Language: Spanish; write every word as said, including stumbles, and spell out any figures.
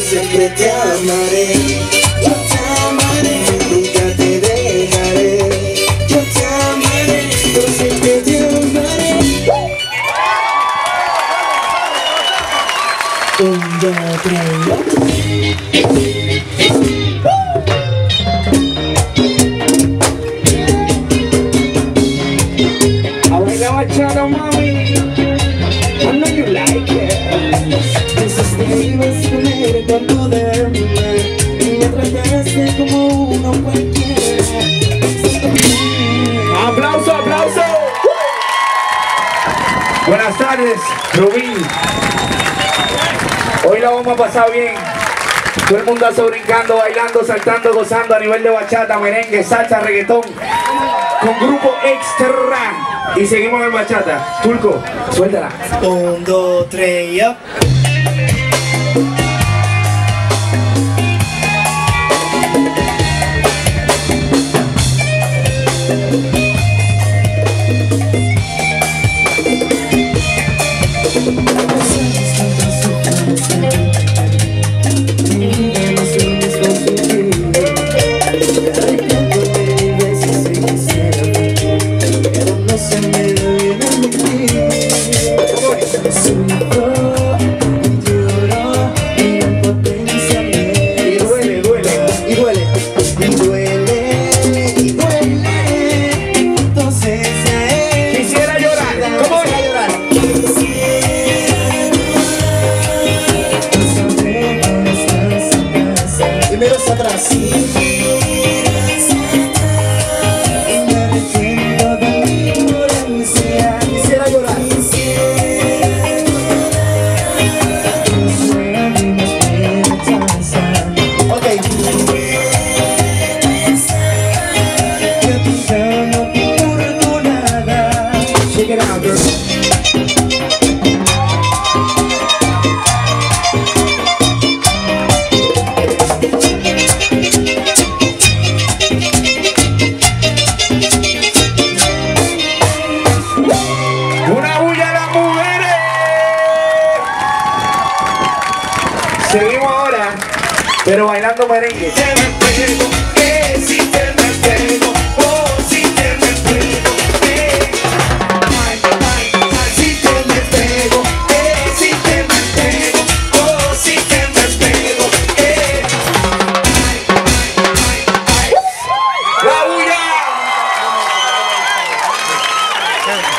siempre te amaré, yo te amaré, nunca te dejaré, yo te amaré, yo siempre te amaré. Un, dos, tres, I baila bachata, mami. I know you like it. Esos días con él con poderme y me trataste como uno cualquiera. ¡Aplauso, aplauso! Buenas tardes, Rubí. Hoy la vamos a pasar bien. Todo el mundo está brincando, bailando, saltando, gozando a nivel de bachata, merengue, salsa, reggaetón. Con grupo Extra. Y seguimos en bachata. Tulco, suéltala. Un, dos, tres, ya. Atrás. Quisiera llorar. Ok. Check it out, girl. Seguimos ahora, pero bailando merengue. Te me pego, eh, si te me pego, oh, si te me pego, eh. Ay, ay, ay, si te me pego, eh, si te me pego, oh, si te me pego, eh. Ay, ay, ay, ay. ¡La bulla!